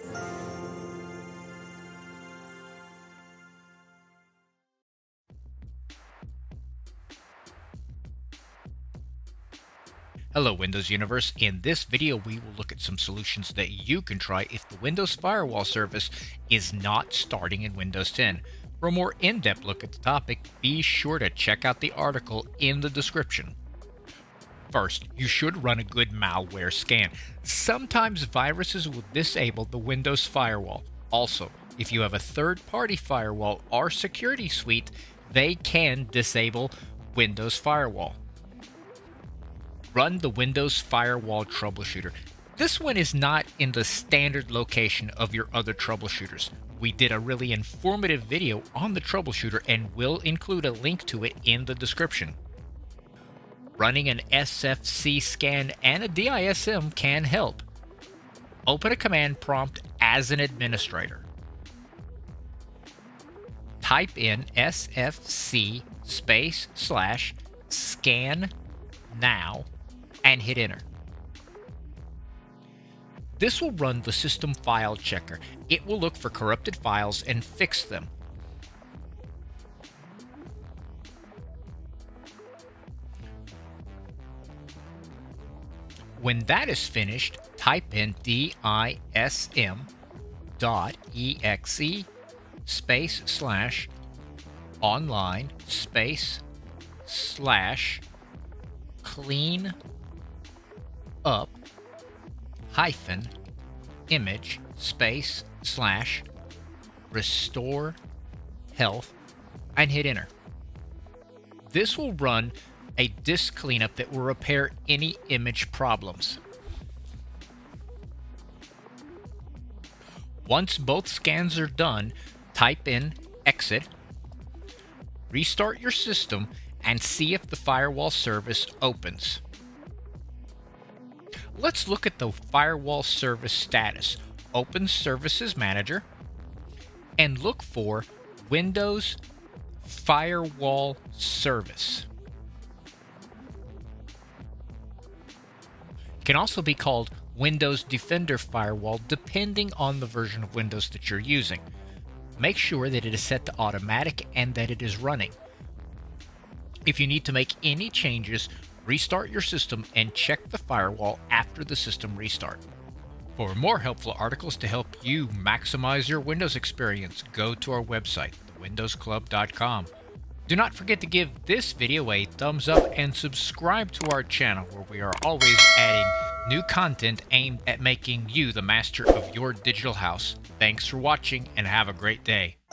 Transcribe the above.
Hello Windows Universe. In this video we will look at some solutions that you can try if the Windows Firewall service is not starting in Windows 10. For a more in-depth look at the topic, be sure to check out the article in the description. First, you should run a good malware scan. Sometimes viruses will disable the Windows Firewall. Also, if you have a third-party firewall or security suite, they can disable Windows Firewall. Run the Windows Firewall Troubleshooter. This one is not in the standard location of your other troubleshooters. We did a really informative video on the troubleshooter and will include a link to it in the description. Running an SFC scan and a DISM can help. Open a command prompt as an administrator. Type in SFC /scan now and hit enter. This will run the system file checker. It will look for corrupted files and fix them. When that is finished, type in dism.exe /online /clean up -image /restore health and hit enter. This will run a disk cleanup that will repair any image problems. Once both scans are done, type in exit, restart your system, and see if the firewall service opens. Let's look at the firewall service status. Open Services Manager and look for Windows Firewall Service. It can also be called Windows Defender Firewall depending on the version of Windows that you're using. Make sure that it is set to automatic and that it is running. If you need to make any changes, restart your system and check the firewall after the system restart. For more helpful articles to help you maximize your Windows experience, go to our website, thewindowsclub.com. Do not forget to give this video a thumbs up and subscribe to our channel where we are always adding new content aimed at making you the master of your digital house. Thanks for watching and have a great day.